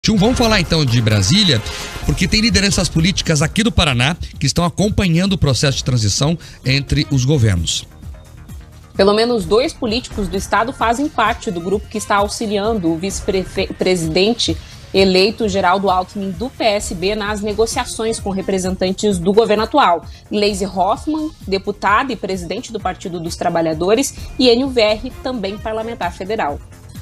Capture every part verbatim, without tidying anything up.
Vamos falar então de Brasília, porque tem lideranças políticas aqui do Paraná que estão acompanhando o processo de transição entre os governos. Pelo menos dois políticos do estado fazem parte do grupo que está auxiliando o vice-presidente eleito Geraldo Alckmin do P S B nas negociações com representantes do governo atual. Gleisi Hoffmann, deputada e presidente do Partido dos Trabalhadores, e Enio Verri, também parlamentar federal.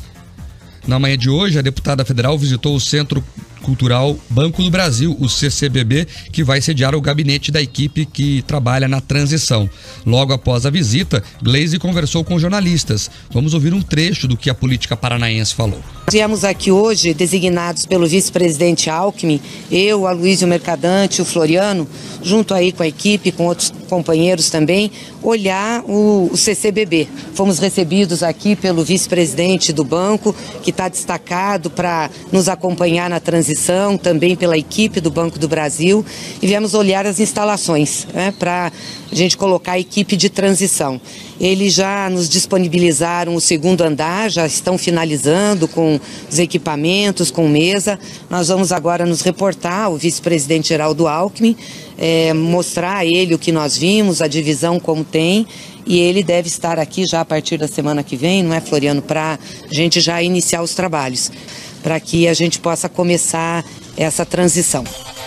Na manhã de hoje, a deputada federal visitou o Centro Cultural Banco do Brasil, o C C B B, que vai sediar o gabinete da equipe que trabalha na transição. Logo após a visita, Gleisi conversou com jornalistas. Vamos ouvir um trecho do que a política paranaense falou. Viemos aqui hoje, designados pelo vice-presidente Alckmin, eu, a Aloysio Mercadante, o Floriano, junto aí com a equipe, com outros companheiros também, olhar o, o C C B B. Fomos recebidos aqui pelo vice-presidente do banco, que está destacado para nos acompanhar na transição, também pela equipe do Banco do Brasil, e viemos olhar as instalações, né, para a gente colocar a equipe de transição. Eles já nos disponibilizaram o segundo andar, já estão finalizando com os equipamentos, com mesa. Nós vamos agora nos reportar ao vice-presidente Geraldo Alckmin, é, mostrar a ele o que nós vimos, a divisão como tem, e ele deve estar aqui já a partir da semana que vem, não é, Floriano, para a gente já iniciar os trabalhos, para que a gente possa começar essa transição.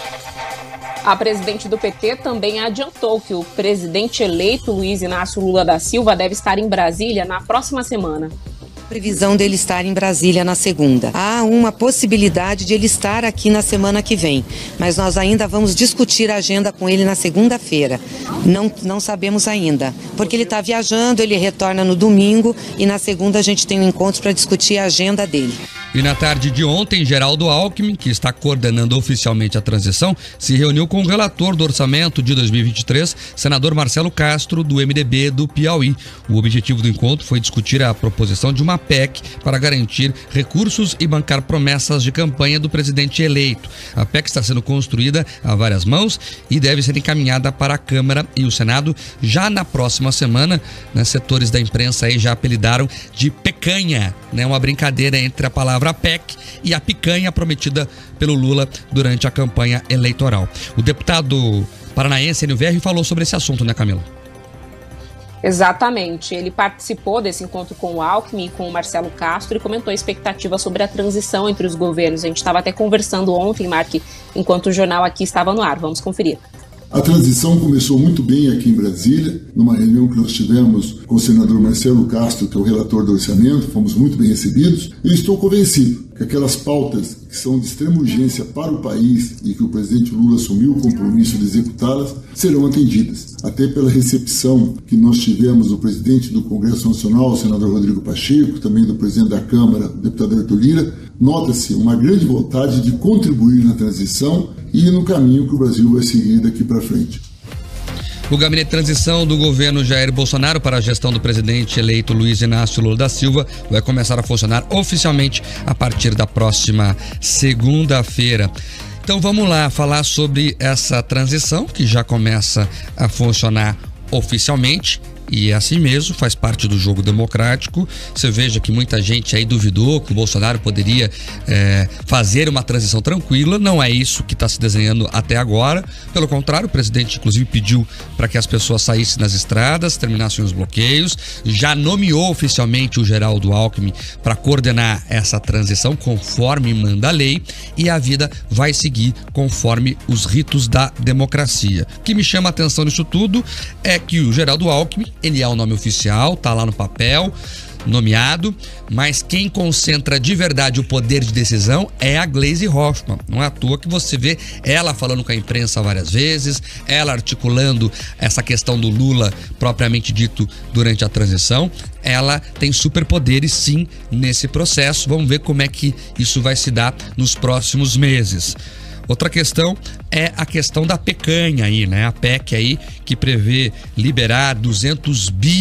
A presidente do P T também adiantou que o presidente eleito Luiz Inácio Lula da Silva deve estar em Brasília na próxima semana. Previsão dele estar em Brasília na segunda. Há uma possibilidade de ele estar aqui na semana que vem, mas nós ainda vamos discutir a agenda com ele na segunda-feira. Não, não sabemos ainda, porque ele está viajando, ele retorna no domingo e na segunda a gente tem um encontro para discutir a agenda dele. E na tarde de ontem, Geraldo Alckmin, que está coordenando oficialmente a transição, se reuniu com o relator do orçamento de dois mil e vinte e três, senador Marcelo Castro, do M D B do Piauí. O objetivo do encontro foi discutir a proposição de uma P E C para garantir recursos e bancar promessas de campanha do presidente eleito. A P E C está sendo construída a várias mãos e deve ser encaminhada para a Câmara e o Senado já na próxima semana. Né, setores da imprensa aí já apelidaram de pecanha, né, uma brincadeira entre a palavra a P E C e a picanha prometida pelo Lula durante a campanha eleitoral. O deputado paranaense Enio Verri falou sobre esse assunto, né, Camila? Exatamente. Ele participou desse encontro com o Alckmin e com o Marcelo Castro e comentou a expectativa sobre a transição entre os governos. A gente estava até conversando ontem, Mark, enquanto o jornal aqui estava no ar. Vamos conferir. A transição começou muito bem aqui em Brasília, numa reunião que nós tivemos com o senador Marcelo Castro, que é o relator do orçamento, fomos muito bem recebidos, e eu estou convencido que aquelas pautas que são de extrema urgência para o país e que o presidente Lula assumiu o compromisso de executá-las, serão atendidas. Até pela recepção que nós tivemos do presidente do Congresso Nacional, o senador Rodrigo Pacheco, também do presidente da Câmara, o deputado Arthur Lira, nota-se uma grande vontade de contribuir na transição e no caminho que o Brasil vai seguir daqui para frente. O gabinete de transição do governo Jair Bolsonaro para a gestão do presidente eleito Luiz Inácio Lula da Silva vai começar a funcionar oficialmente a partir da próxima segunda-feira. Então vamos lá falar sobre essa transição que já começa a funcionar oficialmente. E é assim mesmo, faz parte do jogo democrático. Você veja que muita gente aí duvidou que o Bolsonaro poderia é, fazer uma transição tranquila. Não é isso que está se desenhando até agora. Pelo contrário, o presidente inclusive pediu para que as pessoas saíssem nas estradas, terminassem os bloqueios. Já nomeou oficialmente o Geraldo Alckmin para coordenar essa transição conforme manda a lei. E a vida vai seguir conforme os ritos da democracia. O que me chama a atenção nisso tudo é que o Geraldo Alckmin, ele é o nome oficial, tá lá no papel, nomeado, mas quem concentra de verdade o poder de decisão é a Gleisi Hoffmann. Não é à toa que você vê ela falando com a imprensa várias vezes, ela articulando essa questão do Lula propriamente dito durante a transição. Ela tem superpoderes sim nesse processo. Vamos ver como é que isso vai se dar nos próximos meses. Outra questão é a questão da pecanha aí, né? A P E C aí que prevê liberar duzentos bi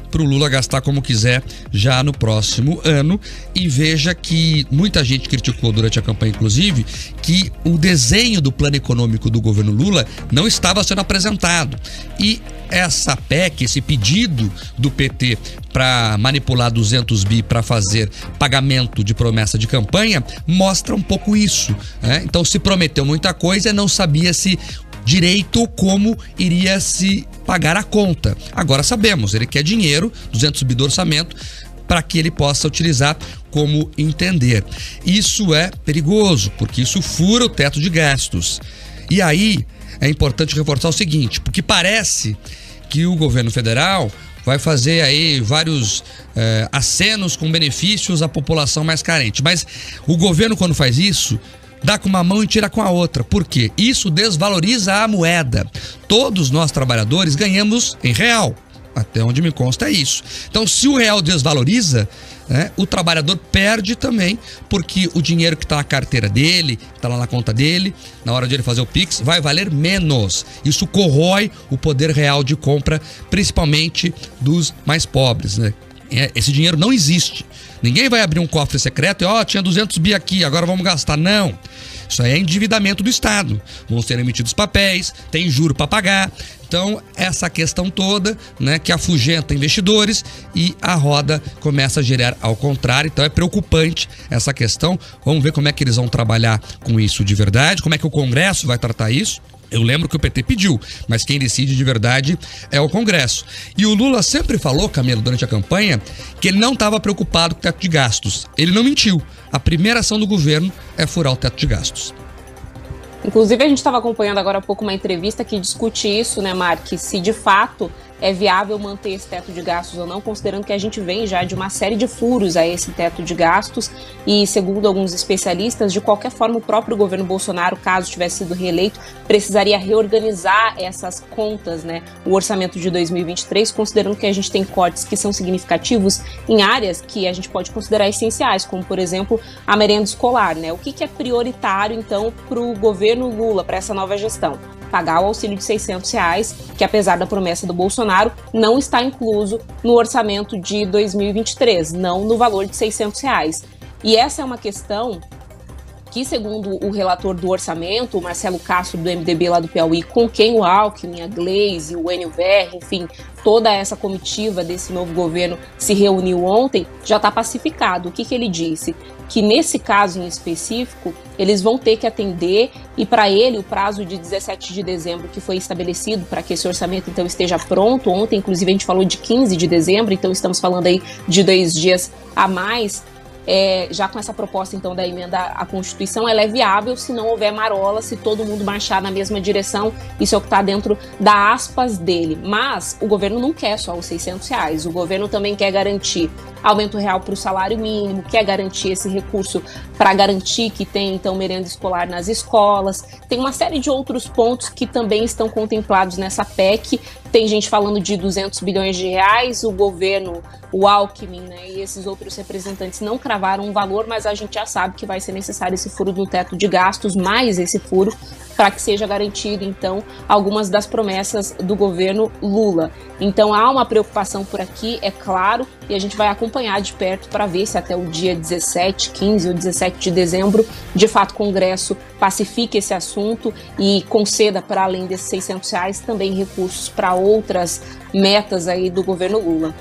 para o Lula gastar como quiser já no próximo ano. E veja que muita gente criticou durante a campanha, inclusive, que o desenho do plano econômico do governo Lula não estava sendo apresentado. E essa P E C, esse pedido do P T para manipular duzentos bi para fazer pagamento de promessa de campanha, mostra um pouco isso, né? Então se prometeu muita coisa e não sabia se direito como iria se pagar a conta. Agora sabemos, ele quer dinheiro, duzentos bi do orçamento, para que ele possa utilizar como entender. Isso é perigoso, porque isso fura o teto de gastos. E aí é importante reforçar o seguinte, porque parece que o governo federal vai fazer aí vários eh, acenos com benefícios à população mais carente. Mas o governo, quando faz isso, dá com uma mão e tira com a outra. Por quê? Isso desvaloriza a moeda. Todos nós trabalhadores ganhamos em real. Até onde me consta é isso. Então, se o real desvaloriza, né, o trabalhador perde também, porque o dinheiro que está na carteira dele, que está lá na conta dele, na hora de ele fazer o Pix, vai valer menos. Isso corrói o poder real de compra, principalmente dos mais pobres, né? Esse dinheiro não existe. Ninguém vai abrir um cofre secreto e, ó, oh, tinha duzentos bi aqui, agora vamos gastar. Não. Isso aí é endividamento do Estado. Vão ser emitidos papéis, tem juro para pagar. Então, essa questão toda, né, que afugenta investidores e a roda começa a girar ao contrário. Então, é preocupante essa questão. Vamos ver como é que eles vão trabalhar com isso de verdade, como é que o Congresso vai tratar isso. Eu lembro que o P T pediu, mas quem decide de verdade é o Congresso. E o Lula sempre falou, Camila, durante a campanha, que ele não estava preocupado com o teto de gastos. Ele não mentiu. A primeira ação do governo é furar o teto de gastos. Inclusive, a gente estava acompanhando agora há pouco uma entrevista que discute isso, né, Mark? Se de fato é viável manter esse teto de gastos ou não, considerando que a gente vem já de uma série de furos a esse teto de gastos e, segundo alguns especialistas, de qualquer forma o próprio governo Bolsonaro, caso tivesse sido reeleito, precisaria reorganizar essas contas, né, o orçamento de dois mil e vinte e três, considerando que a gente tem cortes que são significativos em áreas que a gente pode considerar essenciais, como, por exemplo, a merenda escolar, né? O que, que é prioritário, então, para o governo Lula, para essa nova gestão? Pagar o auxílio de seiscentos reais, que apesar da promessa do Bolsonaro, não está incluso no orçamento de dois mil e vinte e três, não no valor de seiscentos reais. E essa é uma questão que, segundo o relator do orçamento, o Marcelo Castro, do M D B lá do Piauí, com quem o Alckmin, a Gleisi, o Enio Verri, enfim, toda essa comitiva desse novo governo se reuniu ontem, já está pacificado. O que, que ele disse? Que nesse caso em específico, eles vão ter que atender, e para ele o prazo de dezessete de dezembro que foi estabelecido para que esse orçamento então esteja pronto, ontem inclusive a gente falou de quinze de dezembro, então estamos falando aí de dois dias a mais. É, já com essa proposta então da emenda à Constituição, ela é viável se não houver marola, se todo mundo marchar na mesma direção. Isso é o que está dentro da aspas dele. Mas o governo não quer só os seiscentos reais, o governo também quer garantir aumento real para o salário mínimo, quer garantir esse recurso para garantir que tem então merenda escolar nas escolas. Tem uma série de outros pontos que também estão contemplados nessa P E C. Tem gente falando de duzentos bilhões de reais, o governo, o Alckmin, né, e esses outros representantes não cravaram um valor, mas a gente já sabe que vai ser necessário esse furo no teto de gastos, mais esse furo, para que seja garantido, então, algumas das promessas do governo Lula. Então, há uma preocupação por aqui, é claro, e a gente vai acompanhar de perto para ver se até o dia dezessete, quinze ou dezessete de dezembro, de fato, o Congresso pacifique esse assunto e conceda, para além desses seiscentos reais, também recursos para outras metas aí do governo Lula.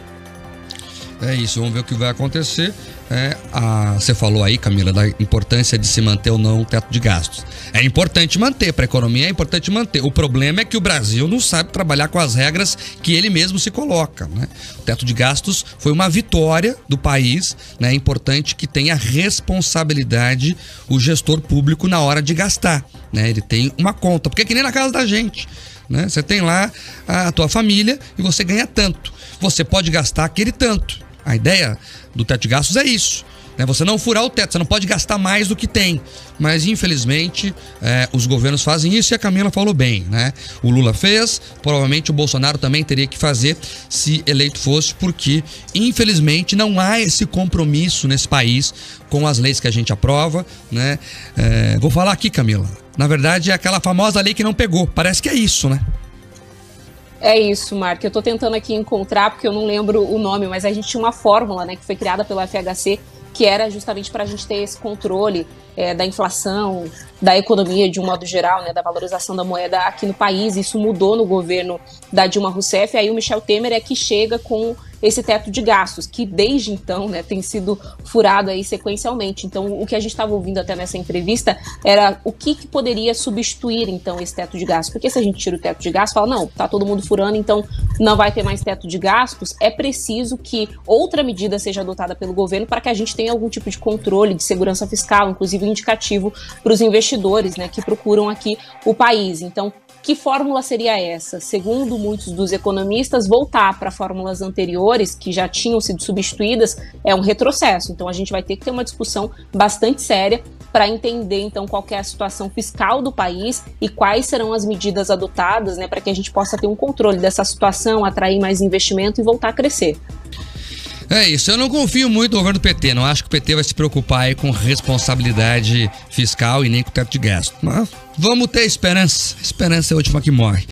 É isso, vamos ver o que vai acontecer. É, a, você falou aí, Camila, da importância de se manter ou não o teto de gastos. É importante manter, para a economia é importante manter. O problema é que o Brasil não sabe trabalhar com as regras que ele mesmo se coloca, né? O teto de gastos foi uma vitória do país, né? É importante que tenha responsabilidade o gestor público na hora de gastar, né? Ele tem uma conta, porque é que nem na casa da gente, né? Você tem lá a tua família e você ganha tanto. Você pode gastar aquele tanto. A ideia do teto de gastos é isso, né? Você não furar o teto, você não pode gastar mais do que tem. Mas, infelizmente, é, os governos fazem isso e a Camila falou bem, né? O Lula fez, provavelmente o Bolsonaro também teria que fazer se eleito fosse, porque, infelizmente, não há esse compromisso nesse país com as leis que a gente aprova, né? É, vou falar aqui, Camila. Na verdade, é aquela famosa lei que não pegou. Parece que é isso, né? É isso, Mark. Eu tô tentando aqui encontrar, porque eu não lembro o nome, mas a gente tinha uma fórmula, né, que foi criada pelo F H C, que era justamente para a gente ter esse controle é, da inflação, da economia de um modo geral, né, da valorização da moeda aqui no país. Isso mudou no governo da Dilma Rousseff, aí o Michel Temer é que chega com esse teto de gastos, que desde então, né, tem sido furado aí sequencialmente. Então, o que a gente estava ouvindo até nessa entrevista era o que, que poderia substituir, então, esse teto de gastos. Porque se a gente tira o teto de gastos, fala, não, tá todo mundo furando, então não vai ter mais teto de gastos, é preciso que outra medida seja adotada pelo governo para que a gente tenha algum tipo de controle de segurança fiscal, inclusive indicativo para os investidores, né, que procuram aqui o país. Então, que fórmula seria essa? Segundo muitos dos economistas, voltar para fórmulas anteriores, que já tinham sido substituídas, é um retrocesso. Então, a gente vai ter que ter uma discussão bastante séria para entender, então, qual que é a situação fiscal do país e quais serão as medidas adotadas, né, para que a gente possa ter um controle dessa situação, atrair mais investimento e voltar a crescer. É isso, eu não confio muito no governo do P T, não acho que o P T vai se preocupar aí com responsabilidade fiscal e nem com o teto de gasto. Mas vamos ter esperança, esperança é a última que morre.